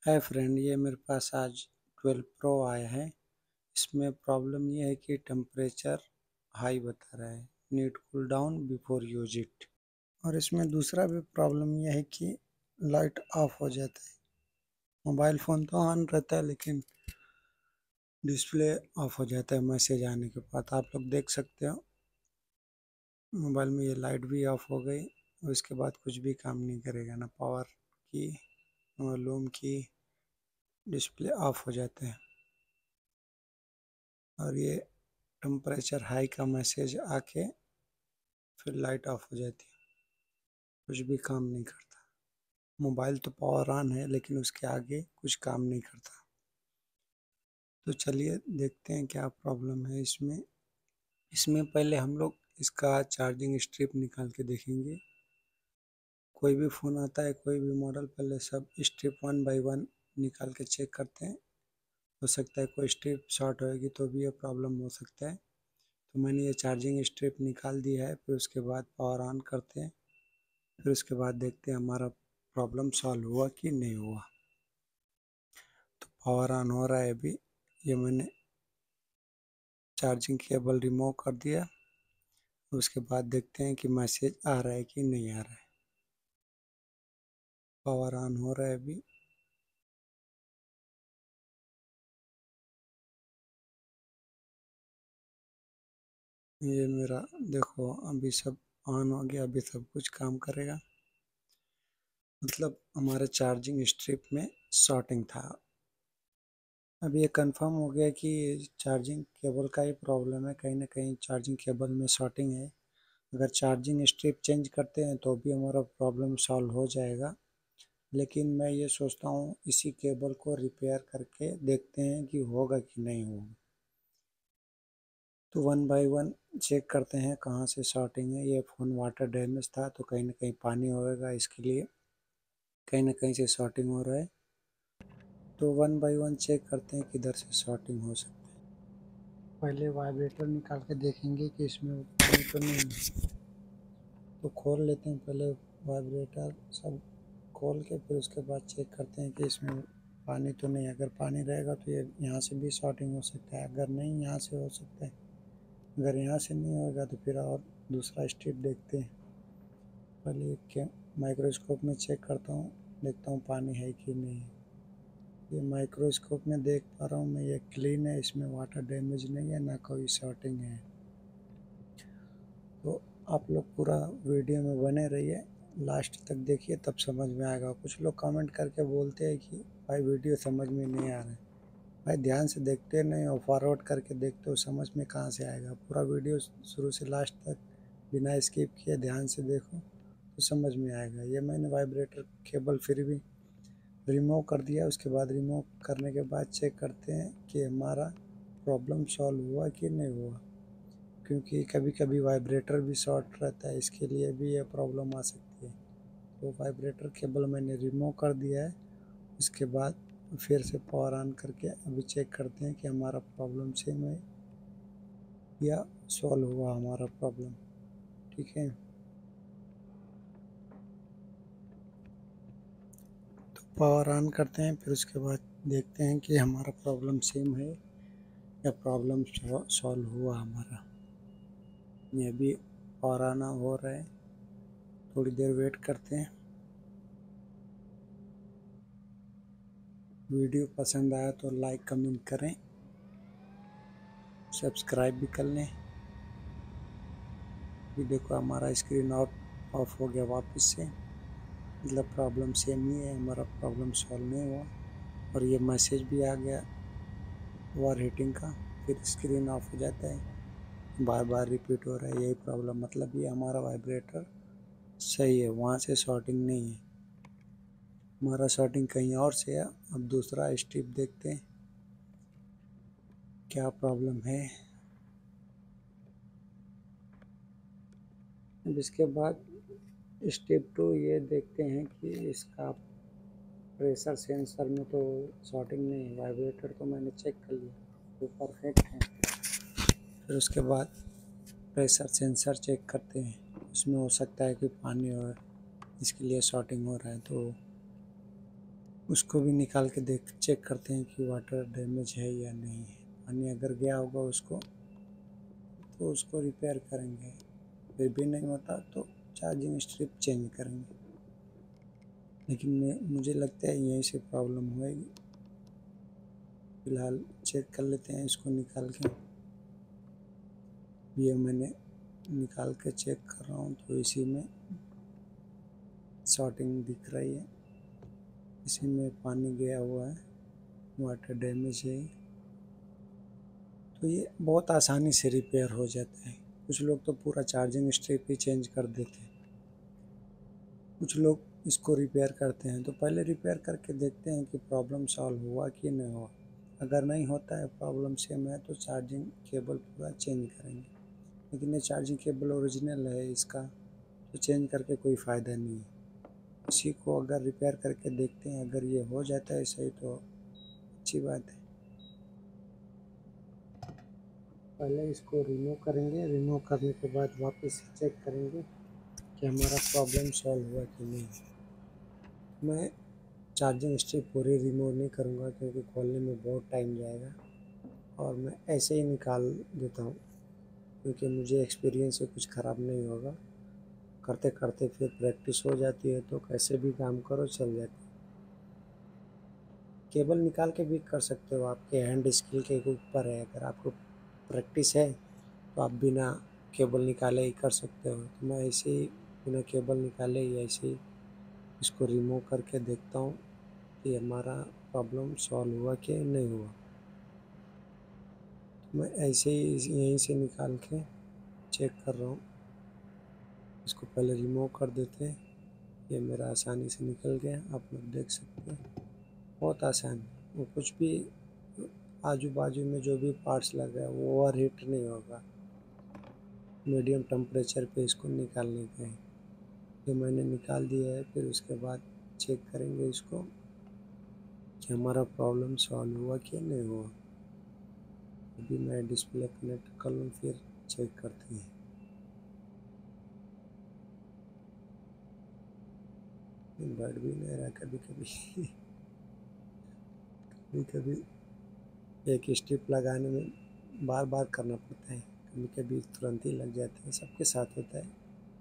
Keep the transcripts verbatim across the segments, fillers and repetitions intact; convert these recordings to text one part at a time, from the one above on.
Hi friend, ये मेरे पास आज ट्वेल्व प्रो आया है। इसमें प्रॉब्लम ये है कि टेम्परेचर हाई बता रहा है, need cool down before use it. और इसमें दूसरा भी प्रॉब्लम ये है कि लाइट ऑफ हो जाता है। मोबाइल फ़ोन तो ऑन रहता है लेकिन डिस्प्ले ऑफ हो जाता है मैसेज आने के बाद। आप लोग देख सकते हो मोबाइल में ये लाइट भी ऑफ हो गई और इसके बाद कुछ भी काम नहीं करेगा, ना पावर की ना वॉल्यूम की, डिस्प्ले ऑफ हो जाते हैं। और ये टेम्परेचर हाई का मैसेज आके फिर लाइट ऑफ हो जाती है, कुछ भी काम नहीं करता। मोबाइल तो पावर ऑन है लेकिन उसके आगे कुछ काम नहीं करता। तो चलिए देखते हैं क्या प्रॉब्लम है इसमें। इसमें पहले हम लोग इसका चार्जिंग स्ट्रिप निकाल के देखेंगे। कोई भी फ़ोन आता है, कोई भी मॉडल, पहले सब स्ट्रिप वन बाय वन निकाल के चेक करते हैं। हो सकता है कोई स्ट्रिप शॉर्ट होएगी तो भी ये प्रॉब्लम हो सकता है। तो मैंने ये चार्जिंग स्ट्रिप निकाल दी है। फिर उसके बाद पावर ऑन करते हैं, फिर उसके बाद देखते हैं हमारा प्रॉब्लम सॉल्व हुआ कि नहीं हुआ। तो पावर ऑन हो रहा है अभी। ये मैंने चार्जिंग केबल रिमूव कर दिया। उसके बाद देखते हैं कि मैसेज आ रहा है कि नहीं आ रहा है। पावर ऑन हो रहा है अभी। ये मेरा देखो अभी सब ऑन हो गया, अभी सब कुछ काम करेगा। मतलब हमारे चार्जिंग स्ट्रिप में शॉर्टिंग था। अब ये कंफर्म हो गया कि चार्जिंग केबल का ही प्रॉब्लम है, कहीं ना कहीं चार्जिंग केबल में शॉर्टिंग है। अगर चार्जिंग स्ट्रिप चेंज करते हैं तो भी हमारा प्रॉब्लम सॉल्व हो जाएगा। लेकिन मैं ये सोचता हूँ इसी केबल को रिपेयर करके देखते हैं कि होगा कि नहीं होगा। तो वन बाय वन चेक करते हैं कहाँ से शॉर्टिंग है। ये फ़ोन वाटर डैमेज था तो कहीं ना कहीं पानी होएगा, इसके लिए कहीं ना कहीं से शॉर्टिंग हो रहा है। तो वन बाय वन चेक करते हैं किधर से शॉर्टिंग हो सकता है। पहले वाइब्रेटर निकाल के देखेंगे कि इसमें पानी तो नहीं है। तो खोल लेते हैं पहले वाइब्रेटर सब खोल के, फिर उसके बाद चेक करते हैं कि इसमें पानी तो नहीं। अगर पानी रहेगा तो ये यहाँ से भी शॉर्टिंग हो सकता है, अगर नहीं यहाँ से हो सकता है। अगर यहाँ से नहीं होगा तो फिर और दूसरा स्टेप देखते हैं। पहले क्या माइक्रोस्कोप में चेक करता हूँ, देखता हूँ पानी है कि नहीं। ये माइक्रोस्कोप में देख पा रहा हूँ मैं, ये क्लीन है, इसमें वाटर डैमेज नहीं है, ना कोई शॉर्टिंग है। तो आप लोग पूरा वीडियो में बने रहिए, लास्ट तक देखिए तब समझ में आएगा। कुछ लोग कमेंट करके बोलते हैं कि भाई वीडियो समझ में नहीं आ रहा है। भाई ध्यान से देखते नहीं हो, फॉरवर्ड करके देखते हो, समझ में कहाँ से आएगा। पूरा वीडियो शुरू से लास्ट तक बिना स्किप किए ध्यान से देखो तो समझ में आएगा। ये मैंने वाइब्रेटर केबल फिर भी रिमूव कर दिया। उसके बाद रिमूव करने के बाद चेक करते हैं कि हमारा प्रॉब्लम सॉल्व हुआ कि नहीं हुआ, क्योंकि कभी कभी वाइब्रेटर भी शॉर्ट रहता है, इसके लिए भी ये प्रॉब्लम आ सकती है। तो वाइब्रेटर केबल मैंने रिमूव कर दिया है। उसके बाद फिर से पावर ऑन करके अभी चेक करते हैं कि हमारा प्रॉब्लम सेम है या सॉल्व हुआ हमारा प्रॉब्लम। ठीक है, तो पावर ऑन करते हैं, फिर उसके बाद देखते हैं कि हमारा प्रॉब्लम सेम है या प्रॉब्लम सॉल्व हुआ हमारा। ये भी पावर ऑन हो रहा है, थोड़ी देर वेट करते हैं। वीडियो पसंद आया तो लाइक कमेंट करें, सब्सक्राइब भी कर लें। ये देखो हमारा स्क्रीन ऑफ ऑफ हो गया वापस से, मतलब प्रॉब्लम सेम ही है, हमारा प्रॉब्लम सॉल्व नहीं हुआ। और ये मैसेज भी आ गया ओवर हीटिंग का, फिर स्क्रीन ऑफ हो जाता है, बार बार रिपीट हो रहा है। यही प्रॉब्लम, मतलब ये हमारा वाइब्रेटर सही है, वहाँ से शॉर्टिंग नहीं है। हमारा शॉर्टिंग कहीं और से है। अब दूसरा स्टेप देखते हैं क्या प्रॉब्लम है। अब इसके बाद स्टेप टू ये देखते हैं कि इसका प्रेशर सेंसर में तो शॉर्टिंग नहीं है। वाइब्रेटर तो मैंने चेक कर लिया, वो परफेक्ट है। फिर उसके बाद प्रेशर सेंसर चेक करते हैं, उसमें हो सकता है कि पानी हो, इसके लिए शॉर्टिंग हो रहा है। तो उसको भी निकाल के देख चेक करते हैं कि वाटर डैमेज है या नहीं है। पानी अगर गया होगा उसको तो उसको रिपेयर करेंगे, फिर भी नहीं होता तो चार्जिंग स्ट्रिप चेंज करेंगे। लेकिन मैं मुझे लगता है यहीं से प्रॉब्लम होएगी। फ़िलहाल चेक कर लेते हैं इसको निकाल के। ये मैंने निकाल के चेक कर रहा हूँ तो इसी में शॉर्टिंग दिख रही है, इसी में पानी गया हुआ है, वाटर डैमेज है। तो ये बहुत आसानी से रिपेयर हो जाता है। कुछ लोग तो पूरा चार्जिंग स्ट्रिप ही चेंज कर देते हैं, कुछ लोग इसको रिपेयर करते हैं। तो पहले रिपेयर करके देखते हैं कि प्रॉब्लम सॉल्व हुआ कि नहीं हुआ। अगर नहीं होता है, प्रॉब्लम सेम है, तो चार्जिंग केबल पूरा चेंज करेंगे। लेकिन ये चार्जिंग केबल ओरिजिनल है इसका, तो चेंज करके कोई फ़ायदा नहीं है। इसी को अगर रिपेयर करके देखते हैं, अगर ये हो जाता है सही तो अच्छी बात है। पहले इसको रिमूव करेंगे, रिमूव करने के बाद वापस चेक करेंगे कि हमारा प्रॉब्लम सॉल्व हुआ कि नहीं। मैं चार्जिंग स्ट्रिप पूरी रिमूव नहीं करूँगा क्योंकि खोलने में बहुत टाइम जाएगा, और मैं ऐसे ही निकाल देता हूँ क्योंकि मुझे एक्सपीरियंस से कुछ ख़राब नहीं होगा। करते करते फिर प्रैक्टिस हो जाती है तो कैसे भी काम करो चल जाती है। केबल निकाल के भी कर सकते हो, आपके हैंड स्किल के ऊपर है। अगर आपको प्रैक्टिस है तो आप बिना केबल निकाले ही कर सकते हो। तो मैं ऐसे ही बिना केबल निकाले ही ऐसे ही इसको रिमूव करके देखता हूँ कि हमारा प्रॉब्लम सॉल्व हुआ कि नहीं हुआ। तो मैं ऐसे ही यहीं से निकाल के चेक कर रहा हूँ। इसको पहले रिमूव कर देते हैं। ये मेरा आसानी से निकल गया, आप लोग देख सकते हैं, बहुत आसान है। वो कुछ भी आजू बाजू में जो भी पार्ट्स लगा है वो ओवर हीट नहीं होगा। मीडियम टेम्परेचर पे इसको निकालने का है। ये मैंने निकाल दिया है। फिर उसके बाद चेक करेंगे इसको कि हमारा प्रॉब्लम सॉल्व हुआ कि नहीं हुआ। अभी मैं डिस्प्ले कनेक्ट कर लूँ फिर चेक करते हैं। बैठ भी नहीं रहा कभी कभी कभी कभी एक स्ट्रिप लगाने में बार बार करना पड़ता है, कभी कभी तुरंत ही लग जाता है, सबके साथ होता है।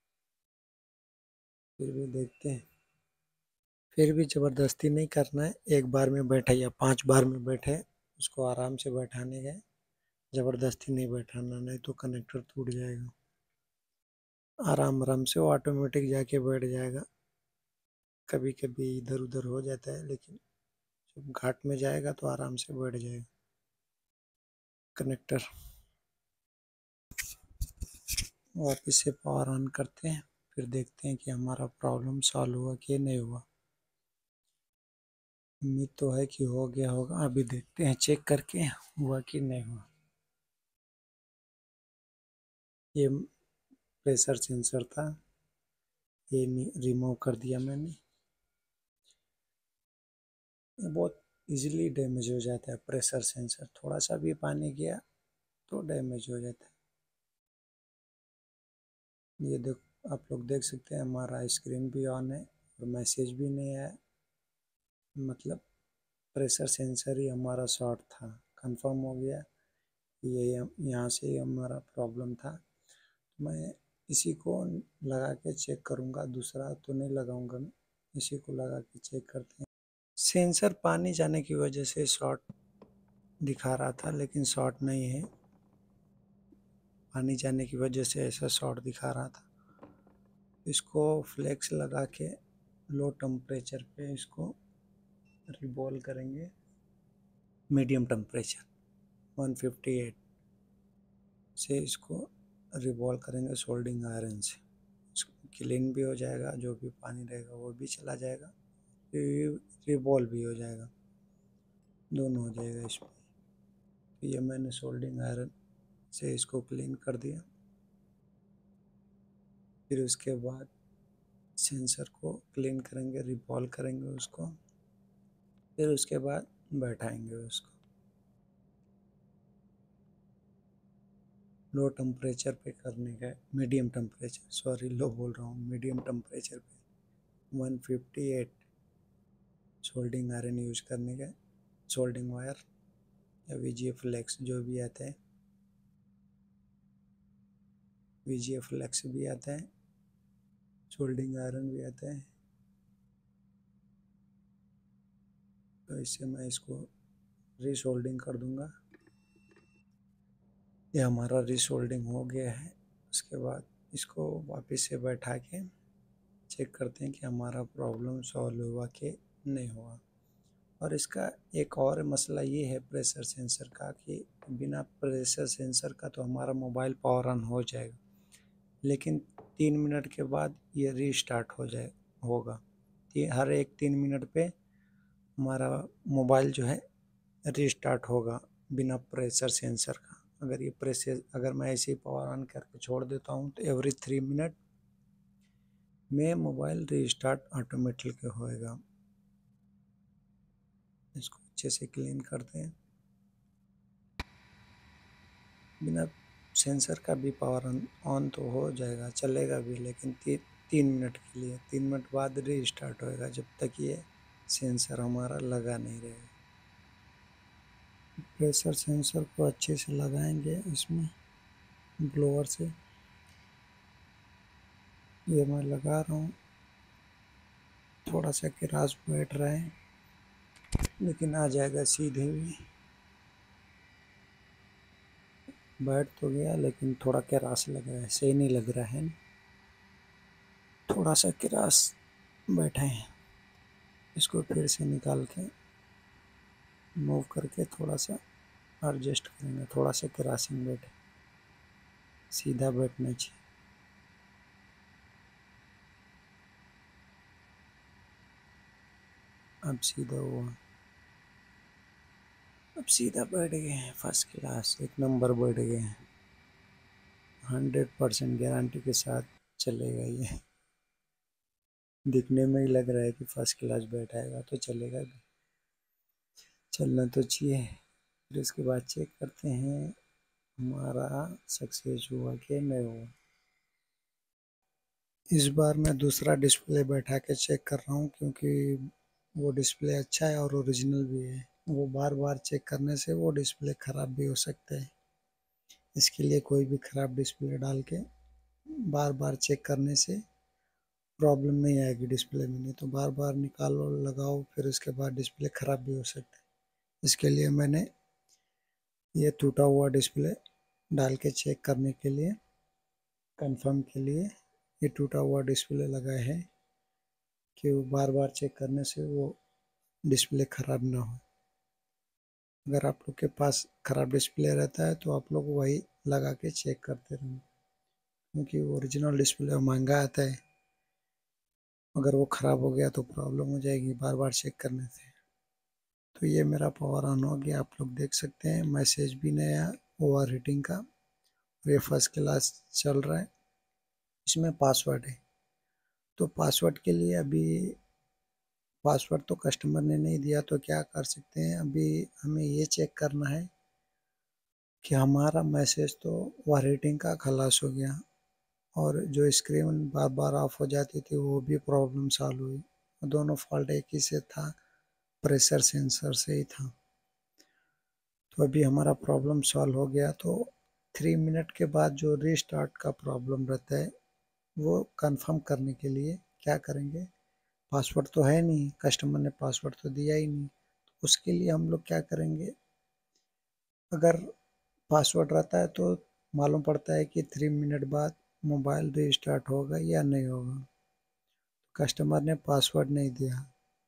फिर भी देखते हैं, फिर भी ज़बरदस्ती नहीं करना है। एक बार में बैठे या पांच बार में बैठे उसको आराम से बैठाने का, ज़बरदस्ती नहीं बैठाना, नहीं तो कनेक्टर टूट जाएगा। आराम आराम से वो ऑटोमेटिक जाके बैठ जाएगा। कभी कभी इधर उधर हो जाता है, लेकिन जब घाट में जाएगा तो आराम से बैठ जाएगा कनेक्टर। वापस से पावर ऑन करते हैं, फिर देखते हैं कि हमारा प्रॉब्लम सॉल्व हुआ कि नहीं हुआ। उम्मीद तो है कि हो गया होगा। अभी देखते हैं चेक करके हुआ कि नहीं हुआ। ये प्रेशर सेंसर था, ये रिमूव कर दिया मैंने। ये बहुत इजीली डैमेज हो जाता है प्रेशर सेंसर, थोड़ा सा भी पानी गया तो डैमेज हो जाता है। ये देख, आप लोग देख सकते हैं हमारा स्क्रीन भी ऑन है और मैसेज भी नहीं आया, मतलब प्रेशर सेंसर ही हमारा शॉर्ट था। कंफर्म हो गया ये यहाँ से ही हमारा प्रॉब्लम था। मैं इसी को लगा के चेक करूँगा, दूसरा तो नहीं लगाऊंगा मैं, इसी को लगा के चेक करते हैं। सेंसर पानी जाने की वजह से शॉर्ट दिखा रहा था, लेकिन शॉर्ट नहीं है, पानी जाने की वजह से ऐसा शॉर्ट दिखा रहा था। इसको फ्लेक्स लगा के लो टेम्परेचर पे इसको रिबॉल करेंगे। Medium temperature one fifty eight से इसको रिबॉल करेंगे सोल्डिंग आयरन से। इसको क्लीन भी हो जाएगा, जो भी पानी रहेगा वो भी चला जाएगा, रिबॉल भी हो जाएगा, दोनों हो जाएगा इसमें। तो ये मैंने सोल्डिंग आयरन से इसको क्लीन कर दिया। फिर उसके बाद सेंसर को क्लीन करेंगे, रिबॉल करेंगे उसको, फिर उसके बाद बैठाएंगे उसको लो टेम्परेचर पे करने का। मीडियम टेम्परेचर, सॉरी लो बोल रहा हूँ, मीडियम टेम्परेचर पे one fifty eight soldering iron use करने का, सोल्डिंग वायर या वी जी एफ फ्लेक्स जो भी आता है, वी जी एफ फ्लेक्स भी आता है, सोल्डिंग आयरन भी आता है। तो इससे मैं इसको रीसोल्डिंग कर दूंगा। ये हमारा रीसोल्डिंग हो गया है। उसके बाद इसको वापस से बैठा के चेक करते हैं कि हमारा प्रॉब्लम सॉल्व हुआ कि नहीं हुआ। और इसका एक और मसला ये है प्रेशर सेंसर का कि बिना प्रेशर सेंसर का तो हमारा मोबाइल पावर ऑन हो जाएगा, लेकिन तीन मिनट के बाद ये रीस्टार्ट हो जाए होगा। हर एक तीन मिनट पे हमारा मोबाइल जो है रीस्टार्ट होगा बिना प्रेशर सेंसर का। अगर ये प्रेशर अगर मैं ऐसे ही पावर ऑन करके छोड़ देता हूँ तो एवरी थ्री मिनट में मोबाइल रीस्टार्ट ऑटोमेटिक होएगा। इसको अच्छे से क्लीन करते हैं। बिना सेंसर का भी पावर ऑन ऑन तो हो जाएगा, चलेगा भी, लेकिन ती, तीन मिनट के लिए। तीन मिनट बाद रीस्टार्ट होएगा जब तक ये सेंसर हमारा लगा नहीं रहेगा। प्रेशर सेंसर को अच्छे से लगाएंगे इसमें ब्लोअर से। ये मैं लगा रहा हूँ, थोड़ा सा किरास बैठ रहा है लेकिन आ जाएगा सीधे भी। बैठ तो गया लेकिन थोड़ा किरास लग रहा है, सही नहीं लग रहा है। थोड़ा सा किरास बैठा है। इसको फिर से निकाल के मूव करके थोड़ा सा एडजस्ट करेंगे। थोड़ा सा किरासिंग बैठे, सीधा बैठना चाहिए। अब सीधा हुआ, अब सीधा बैठ गए हैं। फर्स्ट क्लास, एक नंबर बैठ गए हैं। हंड्रेड परसेंट गारंटी के साथ चलेगा ये। दिखने में ही लग रहा है कि फर्स्ट क्लास बैठाएगा तो चलेगा भी, चलना तो चाहिए। फिर इसके बाद चेक करते हैं हमारा सक्सेस हुआ कि नहीं हुआ। इस बार मैं दूसरा डिस्प्ले बैठा के चेक कर रहा हूँ क्योंकि वो डिस्प्ले अच्छा है और ओरिजिनल भी है। वो बार बार चेक करने से वो डिस्प्ले ख़राब भी हो सकता है। इसके लिए कोई भी ख़राब डिस्प्ले डाल के बार बार चेक करने से प्रॉब्लम नहीं आएगी डिस्प्ले में। नहीं तो बार बार निकालो लगाओ फिर उसके बाद डिस्प्ले ख़राब भी हो सकता है। इसके लिए मैंने ये टूटा हुआ डिस्प्ले डाल के चेक करने के लिए, कंफर्म के लिए ये टूटा हुआ डिस्प्ले लगाया है कि वो बार बार चेक करने से वो डिस्प्ले ख़राब ना हो। अगर आप लोग के पास ख़राब डिस्प्ले रहता है तो आप लोग वही लगा के चेक करते रहें, क्योंकि ओरिजिनल डिस्प्ले महंगा आता है। अगर वो ख़राब हो गया तो प्रॉब्लम हो जाएगी बार बार चेक करने से। तो ये मेरा पावर ऑन हो गया, आप लोग देख सकते हैं। मैसेज भी नहीं आया ओवर हीटिंग का। ये फर्स्ट क्लास चल रहा है। इसमें पासवर्ड है, तो पासवर्ड के लिए अभी पासवर्ड तो कस्टमर ने नहीं दिया, तो क्या कर सकते हैं, अभी हमें ये चेक करना है कि हमारा मैसेज तो ओवर हीटिंग का खलास हो गया और जो स्क्रीन बार बार ऑफ हो जाती थी वो भी प्रॉब्लम सॉल्व हुई। दोनों फॉल्ट एक ही से था, प्रेशर सेंसर से ही था। तो अभी हमारा प्रॉब्लम सॉल्व हो गया। तो थ्री मिनट के बाद जो रीस्टार्ट का प्रॉब्लम रहता है वो कंफर्म करने के लिए क्या करेंगे, पासवर्ड तो है नहीं, कस्टमर ने पासवर्ड तो दिया ही नहीं, तो उसके लिए हम लोग क्या करेंगे, अगर पासवर्ड रहता है तो मालूम पड़ता है कि थ्री मिनट बाद मोबाइल रीस्टार्ट होगा या नहीं होगा। कस्टमर ने पासवर्ड नहीं दिया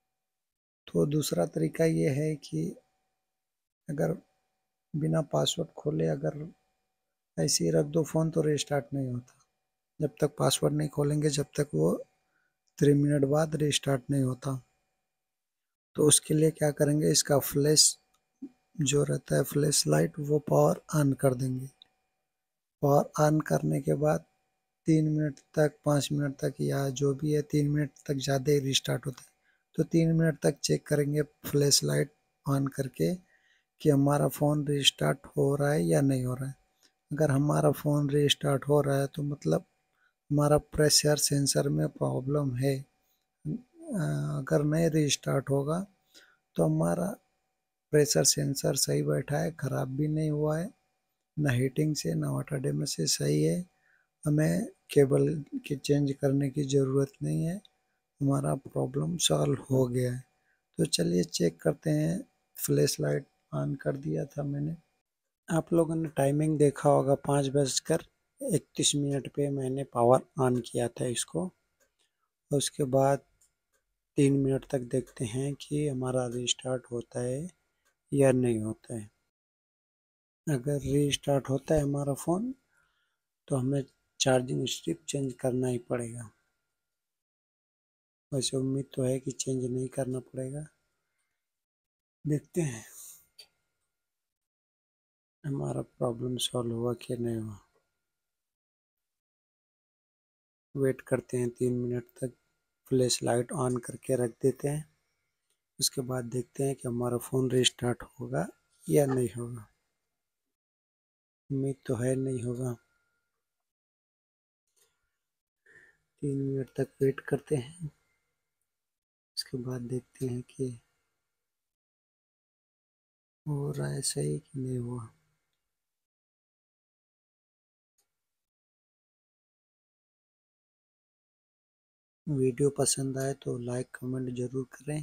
तो दूसरा तरीका ये है कि अगर बिना पासवर्ड खोले अगर ऐसे ही रख दो फ़ोन तो रीस्टार्ट नहीं होता। जब तक पासवर्ड नहीं खोलेंगे जब तक वो थ्री मिनट बाद रीस्टार्ट नहीं होता। तो उसके लिए क्या करेंगे, इसका फ्लैश जो रहता है फ्लैश लाइट वो पावर ऑन कर देंगे। पावर ऑन करने के बाद तीन मिनट तक, पाँच मिनट तक या जो भी है, तीन मिनट तक ज़्यादा ही रिस्टार्ट होता है। तो तीन मिनट तक चेक करेंगे फ्लैश लाइट ऑन करके कि हमारा फ़ोन रिस्टार्ट हो रहा है या नहीं हो रहा है। अगर हमारा फ़ोन रिस्टार्ट हो रहा है तो मतलब हमारा प्रेशर सेंसर में प्रॉब्लम है, अगर नहीं रीस्टार्ट होगा तो हमारा प्रेशर सेंसर सही बैठा है, ख़राब भी नहीं हुआ है, ना हीटिंग से ना वाटर डैमेज से सही है। हमें केबल के चेंज करने की ज़रूरत नहीं है, हमारा प्रॉब्लम सॉल्व हो गया है। तो चलिए चेक करते हैं। फ्लैश लाइट ऑन कर दिया था मैंने। आप लोगों ने टाइमिंग देखा होगा, पाँच बजकर इकतीस मिनट पे मैंने पावर ऑन किया था इसको। उसके बाद तीन मिनट तक देखते हैं कि हमारा रीस्टार्ट होता है या नहीं होता है। अगर रीस्टार्ट होता है हमारा फ़ोन तो हमें चार्जिंग स्ट्रिप चेंज करना ही पड़ेगा। वैसे उम्मीद तो है कि चेंज नहीं करना पड़ेगा, देखते हैं हमारा प्रॉब्लम सॉल्व हुआ कि नहीं हुआ। वेट करते हैं तीन मिनट तक, फ्लैश लाइट ऑन करके रख देते हैं। उसके बाद देखते हैं कि हमारा फ़ोन रीस्टार्ट होगा या नहीं होगा। उम्मीद तो है नहीं होगा। तीन मिनट तक वेट करते हैं, उसके बाद देखते हैं कि हो रहा है सही कि नहीं हुआ। वीडियो पसंद आए तो लाइक कमेंट ज़रूर करें।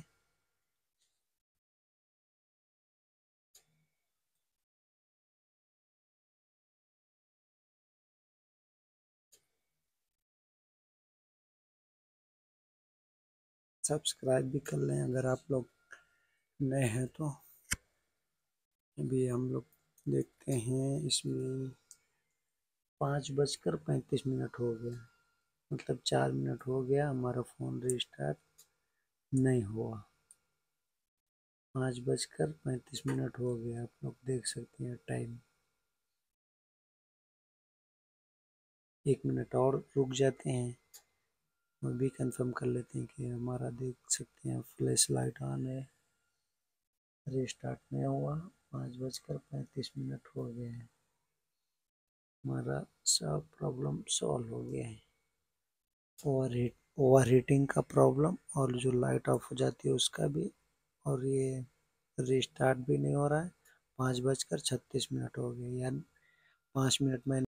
सब्सक्राइब भी कर लें अगर आप लोग नए हैं तो। अभी हम लोग देखते हैं, इसमें पाँच बजकर पैंतीस मिनट हो गया, मतलब चार मिनट हो गया, हमारा फ़ोन रीस्टार्ट नहीं हुआ। पाँच बजकर पैंतीस मिनट हो गया, आप लोग देख सकते हैं टाइम। एक मिनट और रुक जाते हैं और भी कंफर्म कर लेते हैं कि हमारा, देख सकते हैं फ्लैश लाइट ऑन है, रीस्टार्ट नहीं हुआ। पाँच बजकर पैंतीस मिनट हो गए हैं, हमारा सब प्रॉब्लम सॉल्व हो गया है। ओवर हीट ओवर हीटिंग का प्रॉब्लम और जो लाइट ऑफ हो जाती है उसका भी, और ये रीस्टार्ट भी नहीं हो रहा है। पाँच बजकर छत्तीस मिनट हो गए, यानी पाँच मिनट मैंने